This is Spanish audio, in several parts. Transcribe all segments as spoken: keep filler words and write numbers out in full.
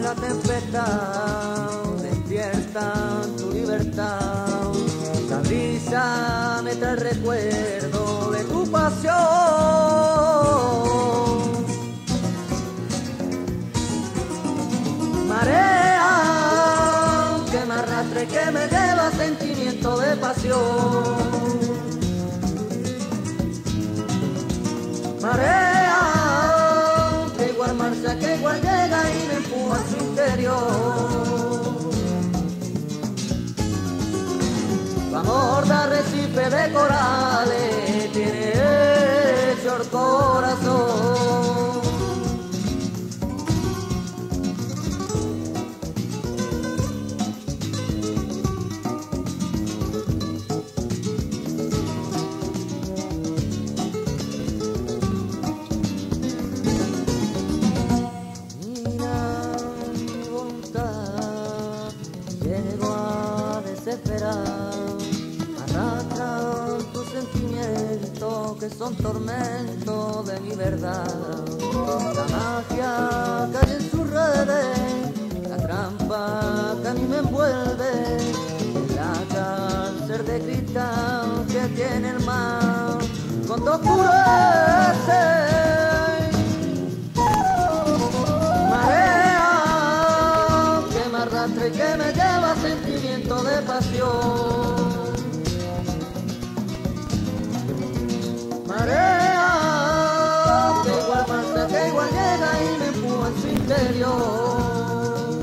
la tempestad despierta tu libertad. La brisa me trae recuerdo de tu pasión. Marea que me arrastre, que me lleva sentimiento de pasión. Marea que igual marcha, que igual llega y me empuja a su interior. Tu amor de arrecife de corales tiene hecho el corazón. Arrastran tus sentimientos que son tormentos de mi verdad. La magia cae en sus redes, la trampa que a mí me envuelve, la cárcel de cristal que tiene el mar con dos oscurece. Marea que me arrastra y que me lleva sentimiento de pasión. Marea que igual marcha, que igual llega y me empuja en su interior.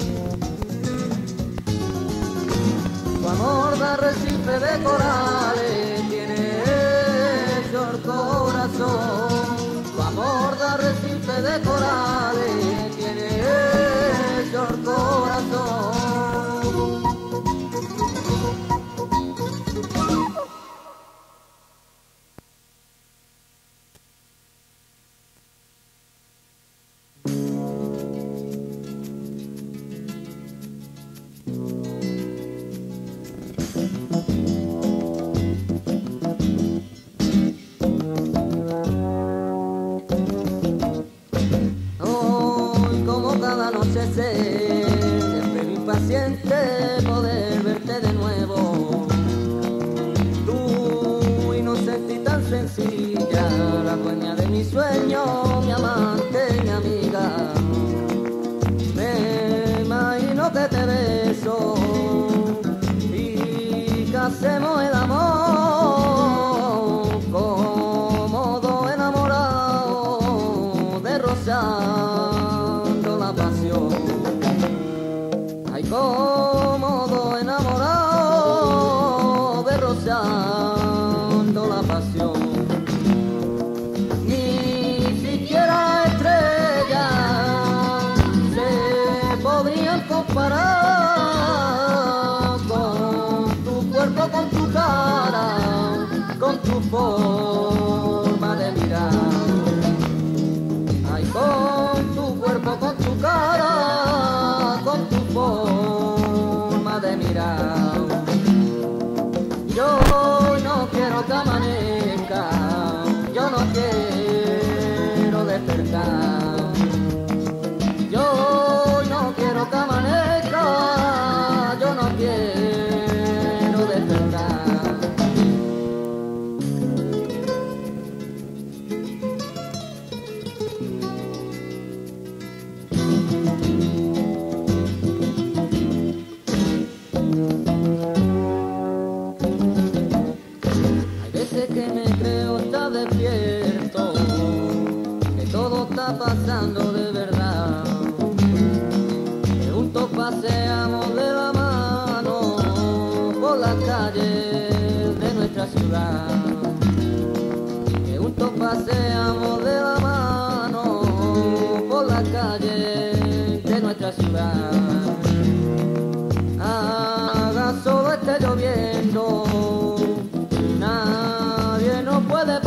Tu amor de arrecife de corales tiene hecho el corazón. Tu amor de arrecife de corales tiene hecho el corazón. Siempre impaciente poder verte de nuevo. Tú, inocente y tan sencilla, la dueña de mi sueño, mi amante, mi amiga. Me imagino que te beso y que hacemos el amor como dos enamorados de rozando la pasión. Cómodo enamorado de rozando la pasión. Ni siquiera estrellas se podrían comparar con tu cuerpo, con tu cara, con tu forma de mirar. Ay, con tu cuerpo, con tu cara, con tu forma de mirar. Yo no quiero que amanezca, yo no quiero despertar. Yo no quiero que amanezca, yo no quiero despertar. Que me creo está despierto, que todo está pasando de verdad, que juntos paseamos de la mano por las calles de nuestra ciudad, que juntos paseamos de la mano por las calles de nuestra ciudad. Haga solo esté lloviendo, nadie nos puede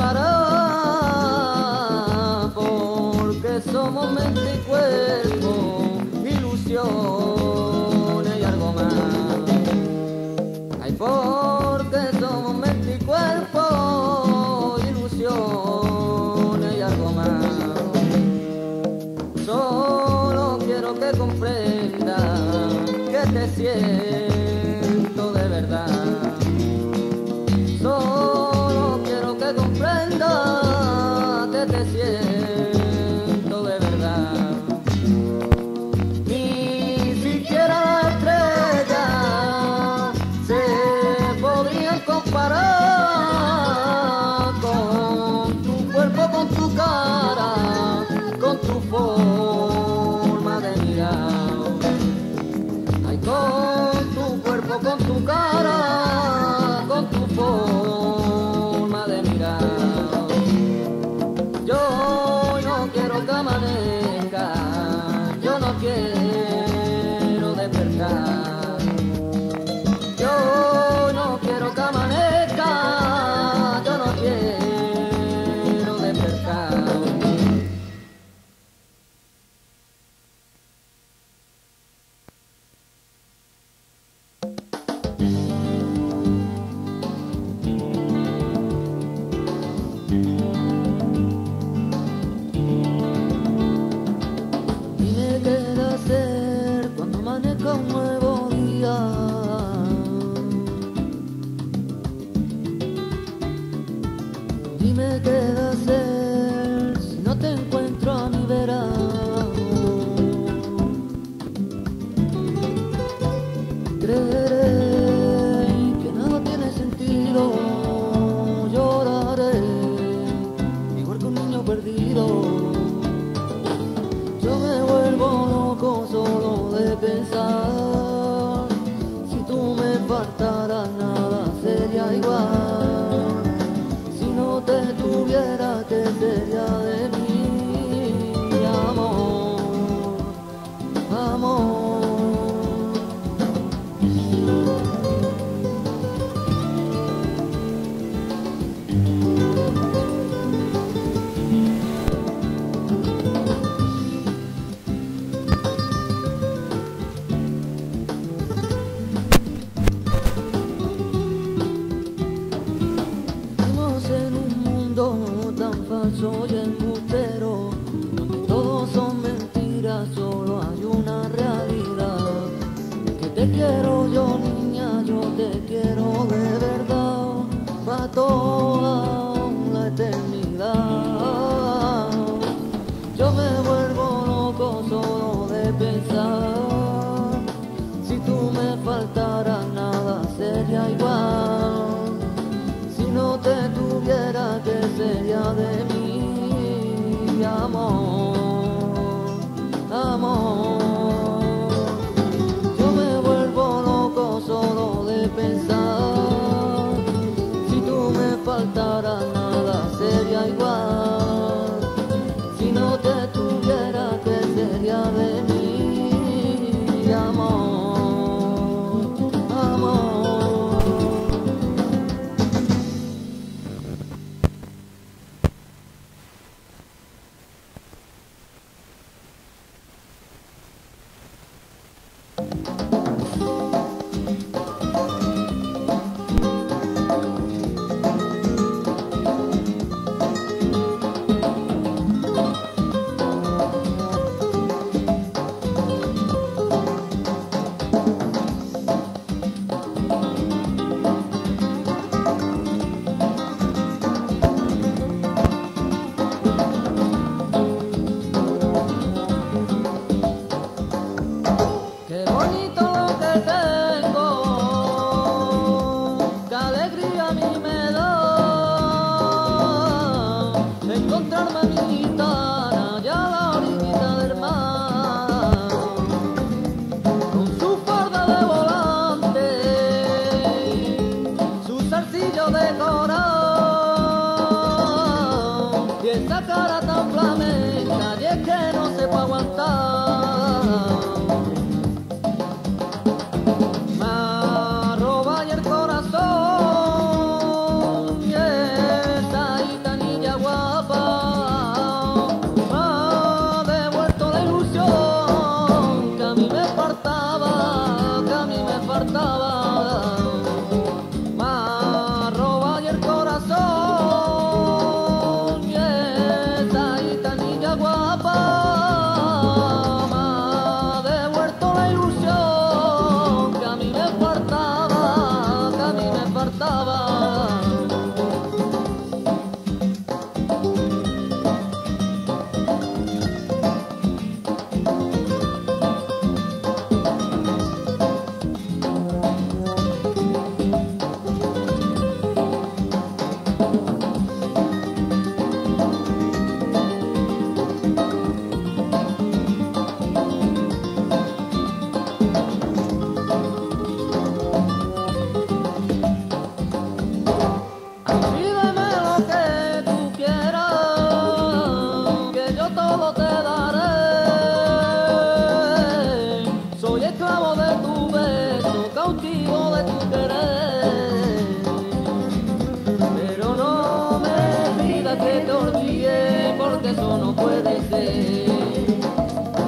parar, porque somos mente y cuerpo, ilusiones y algo más. Ay, porque somos mente y cuerpo, ilusiones y algo más. Solo quiero que comprendas siento de verdad. Solo quiero que comprenda que te siento de verdad. Ni siquiera las estrellas se podrían comparar con tu cuerpo, con tu cara, con tu forma de mirar. Con tu cuerpo, con tu cara, con tu forma de mirar. Yo no quiero que amanezca, yo no quiero despertar. Yo no quiero que amanezca, yo no quiero despertar. Un nuevo día, dime qué hacer si no te encuentro a mi verano. Creeré que nada tiene sentido, lloraré igual que un niño perdido. Yo me vuelvo loco solo de pensar, si tú me faltaras nada sería igual. Si no te tuviera, ¿qué sería de mí? Amor, amor. Soy embustero, donde todos son mentiras, solo hay una realidad. Que te quiero yo, niña, yo te quiero de verdad, para toda la eternidad. Yo me vuelvo loco solo de pensar, si tú me faltaras nada sería igual. Si no te tuviera, ¿qué sería de mí? Amor, amor. Yo me vuelvo loco solo de pensar, si tú me faltaras nada sería igual. Si no te tuviera, ¿qué sería de mí? Amor, amor.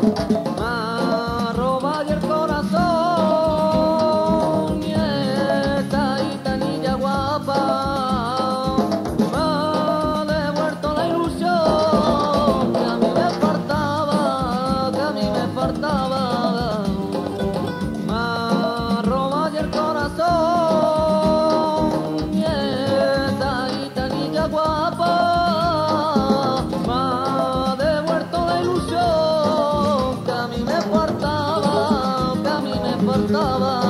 me ha robado el corazón y esta gitanilla guapa me ha devuelto la ilusión que a mí me faltaba, que a mí me faltaba. Me ha robado el corazón y esta gitanilla guapa me ha devuelto la ilusión que a mí me faltaba, que a mí me faltaba.